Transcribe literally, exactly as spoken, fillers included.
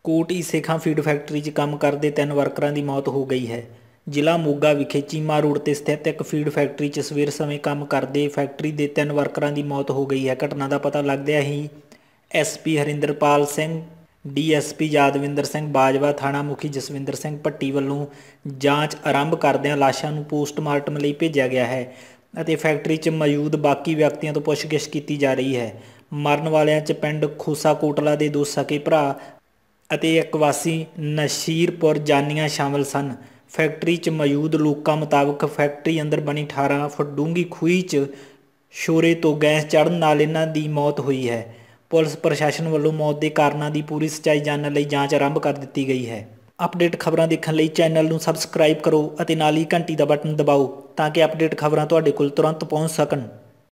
Kot Ise Khan feed factory 'ਚ ਕੰਮ ਕਰਦੇ ਤਿੰਨ ਵਰਕਰਾਂ ਦੀ ਮੌਤ ਹੋ ਗਈ ਹੈ। ਜ਼ਿਲ੍ਹਾ ਮੋਗਾ ਵਿਖੇ ਚੀਮਾ ਰੋਡ 'ਤੇ ਸਥਿਤ ਇੱਕ ਫੀਡ ਫੈਕਟਰੀ 'ਚ ਸਵੇਰ ਸਮੇਂ ਕੰਮ ਕਰਦੇ ਫੈਕਟਰੀ ਦੇ ਤਿੰਨ ਵਰਕਰਾਂ ਦੀ ਮੌਤ ਹੋ ਗਈ ਹੈ। ਘਟਨਾ ਦਾ ਪਤਾ ਲੱਗਦਿਆਂ ਹੀ S P Harinderpal Singh, D S P Yadvinder Singh Bajwa, ਥਾਣਾ ਮੁਖੀ ਜਸਵਿੰਦਰ ਸਿੰਘ ਭੱਟੀ ਵੱਲੋਂ ਜਾਂਚ ਆਰੰਭ ਕਰਦਿਆਂ ਲਾਸ਼ਾਂ ਨੂੰ ਪੋਸਟਮਾਰਟਮ ਲਈ ਭੇਜਿਆ ਗਿਆ ਹੈ ਅਤੇ ਫੈਕਟਰੀ 'ਚ ਮੌਜੂਦ ਬਾਕੀ ਵਿਅਕਤੀਆਂ ਤੋਂ ਪੁੱਛਗਿੱਛ ਕੀਤੀ ਜਾ ਰਹੀ ਹੈ। ਮਰਨ ਵਾਲਿਆਂ 'ਚ ਪਿੰਡ ਖੋਸਾ ਕੋਟਲਾ ਦੇ ਦੋ ਸਕੇ ਭਰਾ ਅਤੇ ਇੱਕ ਵਾਸੀ ਨਸ਼ੀਰਪੁਰ ਜਾਨੀਆਂ ਸ਼ਾਮਲ ਸਨ। ਫੈਕਟਰੀ 'ਚ ਮੌਜੂਦ ਲੋਕਾਂ ਮੁਤਾਬਕ ਫੈਕਟਰੀ ਅੰਦਰ ਬਣੀ ਅਠਾਰਾਂ ਫੁੱਟ ਡੂੰਘੀ ਖੂਹੀ 'ਚ ਸ਼ੋਰੇ ਤੋਂ ਗੈਸ ਚੜ੍ਹਨ ਨਾਲ ਇਹਨਾਂ ਦੀ ਮੌਤ ਹੋਈ ਹੈ। ਪੁਲਿਸ ਪ੍ਰਸ਼ਾਸਨ ਵੱਲੋਂ ਮੌਤ ਦੇ ਕਾਰਨਾਂ ਦੀ ਪੂਰੀ ਸੱਚਾਈ ਜਾਣਨ ਲਈ ਜਾਂਚ ਆਰੰਭ ਕਰ ਦਿੱਤੀ ਗਈ ਹੈ। ਅਪਡੇਟ ਖਬਰਾਂ ਦੇਖਣ ਲਈ ਚੈਨਲ ਨੂੰ ਸਬਸਕ੍ਰਾਈਬ ਕਰੋ ਅਤੇ ਨਾਲ ਹੀ ਘੰਟੀ ਦਾ ਬਟਨ ਦਬਾਓ ਤਾਂ ਕਿ ਅਪਡੇਟ ਖਬਰਾਂ ਤੁਹਾਡੇ ਕੋਲ ਤੁਰੰਤ ਪਹੁੰਚ ਸਕਣ।